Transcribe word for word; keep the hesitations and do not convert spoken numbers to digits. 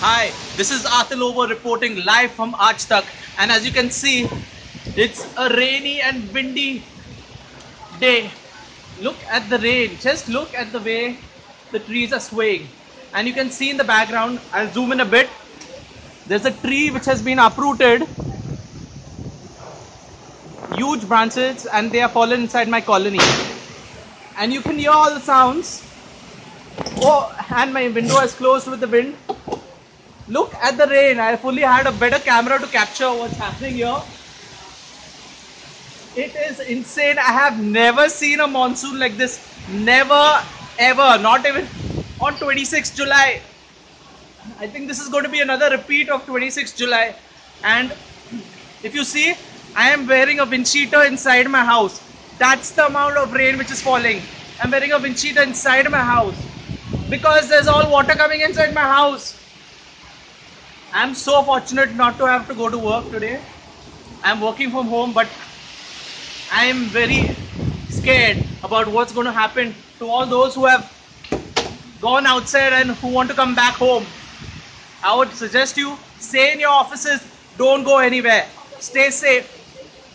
Hi, this is Atilovo reporting live from Aaj Tak, and as you can see, it's a rainy and windy day. Look at the rain, just look at the way the trees are swaying, and you can see in the background, I'll zoom in a bit, there's a tree which has been uprooted, huge branches, and they are fallen inside my colony, and you can hear all the sounds. Oh, and my window is closed with the wind. Look at the rain. I fully had a better camera to capture what's happening here. It is insane. I have never seen a monsoon like this. Never ever. Not even on twenty-sixth July. I think this is going to be another repeat of twenty-sixth July. And if you see, I am wearing a wind cheater inside my house. That's the amount of rain which is falling. I'm wearing a wind cheater inside my house because there's all water coming inside my house. I'm so fortunate not to have to go to work today. I'm working from home, but I am very scared about what's going to happen to all those who have gone outside and who want to come back home. I would suggest you stay in your offices, don't go anywhere, stay safe.